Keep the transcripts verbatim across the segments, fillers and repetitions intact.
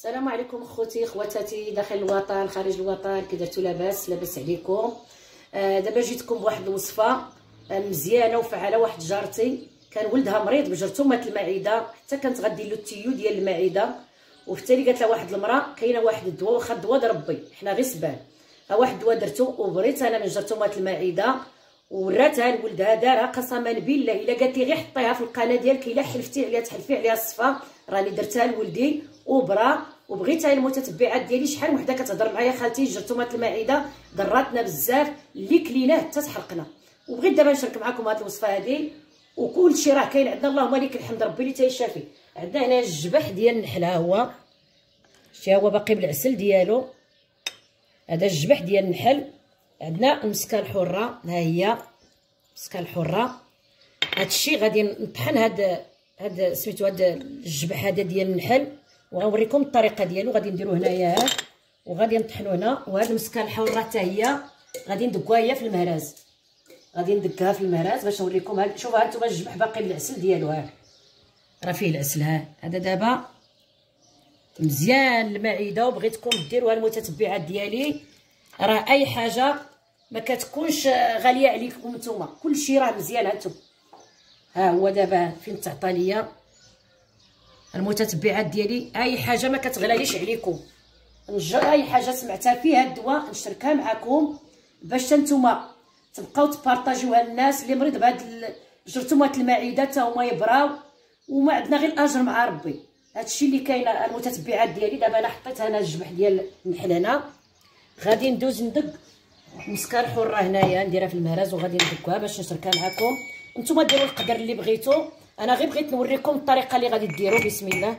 السلام عليكم اخوتي خواتاتي داخل الوطن خارج الوطن، كي درتو لاباس لاباس عليكم. آه دابا جيتكم بواحد الوصفه آه مزيانه وفعاله. واحد جارتي كان ولدها مريض بجرثومه مات المعده، حتى كانت غدير له التيو ديال المعده، وبالتالي قالت لها واحد المراه كاينه واحد الدواء، واخا الدواء د ربي حنا غير سبان، ها واحد الدواء درتو وبريت انا من جرثومه مات المعده وراتها لولدها دارها قسما بالله الا قالت لي غير حطيها في القناه ديالك الا حلفتي عليها تحلفي عليها الصفه، راني درتها لولدي وبرا. وبغيتها المتتبعات ديالي، شحال وحده كتهضر معايا خالتي جرثومه المعده ضراتنا بزاف اللي كليناه حتى تحرقنا، وبغيت دابا نشارك معكم هذه الوصفه هذه. وكل شيء راه كاين عندنا، اللهم لك الحمد ربي اللي تيشافي. عندنا هنا الجبح ديال النحل، ها هو شتي هو باقي بالعسل ديالو، هذا الجبح ديال النحل. عندنا المسكه الحره، ها هي المسكه الحره. هذا الشيء غادي نطحن هذا هذا سميتو هذا الجبح هذا ديال النحل، وغنوريكم الطريقه ديالو. غادي نديرو هنايا ها وغادي نطحنو هنا. وهاد المسكه الحره حتى هي غادي ندقوها هي في المهراز، غادي ندقها في المهراز باش نوريكم. هاد شوفوا ها نتوما الجبح باقي بالعسل ديالو، ها راه فيه العسل. ها هذا دابا مزيان المعده، وبغيتكم ديروها المتتبعات ديالي. راه اي حاجه ما كتكونش غاليه عليكم نتوما، كلشي راه مزيان. هانتوما ها هو دابا فين تعطى ليا المتتبعات ديالي، اي حاجه ما كتغلاليش عليكم. اي حاجه سمعتها فيها الدواء نشاركها معكم باش نتوما تبقاو تبارطاجيوها للناس اللي مريض بهاد جرثومه المعده حتى هما يبراو، وما عندنا غير الاجر مع ربي. هادشي اللي كاين المتتبعات ديالي. دابا انا حطيت هنا الجبح ديال النحل هنا، غادي ندوز ندق المسكه الحره هنايا نديرها في المهراز وغادي ندقها باش نشاركها معكم. نتوما ديروا القدر اللي بغيتو، انا غير بغيت نوريكم الطريقه اللي غادي ديروا. بسم الله.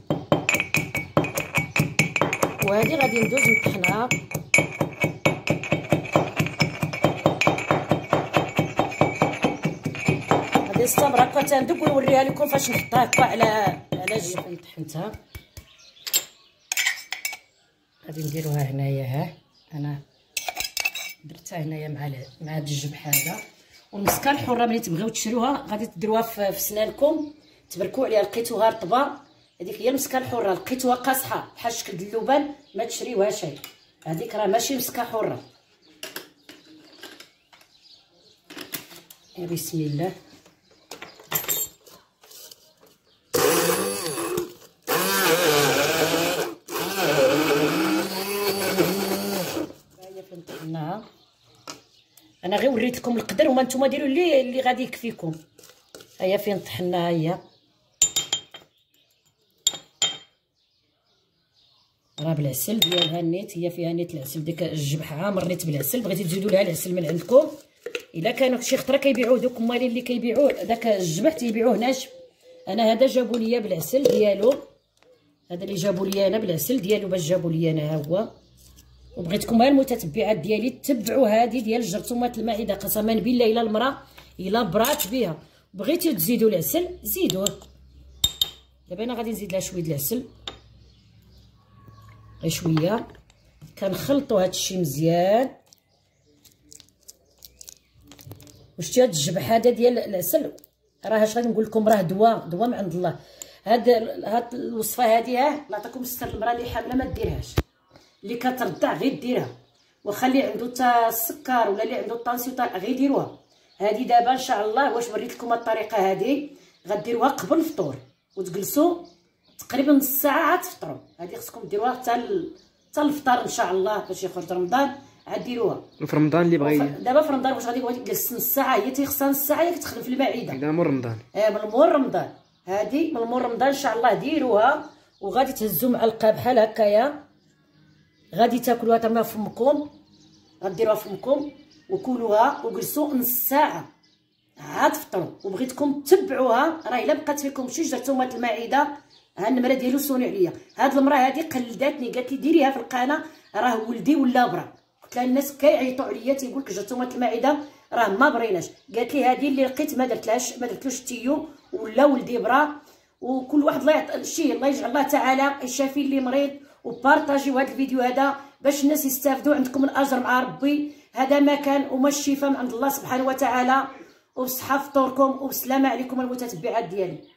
وهذه غادي ندوز نطحنها. غادي نستمر هكا تندق ونوريها لكم فاش نحطها هكا على على الجبح اللي طحنتها. غادي نديروها هنايا، ها انا درتها هنايا مع مع هذا الجبح هذا. والمسكه الحره ملي تبغيو تشروها غادي تديروها في, في سنانكم تبركوا عليها. لقيتوها رطبه، هذيك هي المسكه الحره. لقيتوها قاصحه بحال شكل اللبان ما تشريوهاش، هي هذيك راه ماشي مسكه حره. يا بسم الله. هي فين طحناها. انا غير وريت لكم القدر وما نتوما ديروا اللي اللي غادي يكفيكم. هيا فين طحناها، هي راه بالعسل ديالها النيت، هي فيها نيت العسل. ديك الجبح عامر نيت بالعسل. بغيتي تزيدوا لها العسل من عندكم الا كانوا شي خطره كيبيعوه دوك مالين اللي كيبيعوه داك الجبح تيبيعوه ناشف. انا هذا جابوا ليا بالعسل ديالو، هذا اللي جابوا ليا انا بالعسل ديالو باش جابوا ليا انا ها هو. وبغيتكم ها المتتبعات ديالي تتبعوا هذه ديال جرثومه المعده. قسما بالله الا المراه الا برات بها بغيتي تزيدوا العسل زيدوه. دابا انا غادي نزيد لها شويه العسل غير شويه. كنخلطوا هذا الشيء مزيان. وشتي هذا الجبح هذا ديال العسل راه اش غادي نقول لكم، راه دواء دواء من عند الله. هاد هاد الوصفه هذه ها الله يعطيكم الستر، المراه اللي حامله ما ديرهاش، اللي كترضع غير ديرها، واخا اللي عنده تا السكر ولا اللي عنده الطانسيون غير يديروها. هذه دابا ان شاء الله واش وريت لكم الطريقه هذه غديروها قبل الفطور وتجلسوا تقريبا نص ساعه عاد تفطروا. هذه خصكم ديروها حتى حتى الفطار ان شاء الله باش يخرج رمضان عاد ديروها. في رمضان اللي بغى دابا في رمضان واش غادي تجلس نص ساعه، هي تيخصها نص ساعه هي كتخدم في المعده. اذا مور رمضان اه من مور رمضان، هذه من مور رمضان ان شاء الله ديروها. وغادي تهزوا معلقه بحال هكايا، غادي تاكلوها تما في فمكم، غديروها في فمكم وكلوها وجلسوا نص ساعه عاد فطروا. وبغيتكم تتبعوها، راه الا بقات فيكم شي جرثومه المعده ها النمره ديالو سوني عليا. هاد المراه هادي قلداتني قالت لي ديريها في القناه راه ولدي ولا برا. قلت لها الناس كيعيطوا عليا تيقول لك جرثومه المعده راه ما بريناش. قالت لي هذه اللي لقيت ما درتلهاش ما درتلوش التيو ولا ولدي برا. وكل واحد الله يعطي شي الله يجعل الله تعالى يشافي اللي مريض. وبارطاجيو هذا الفيديو هذا باش الناس يستافدوا، عندكم الاجر مع ربي. هذا ما كان وما الشفاء من عند الله سبحانه وتعالى. وبصحه فطوركم وبسلامه عليكم المتتبعات ديالي.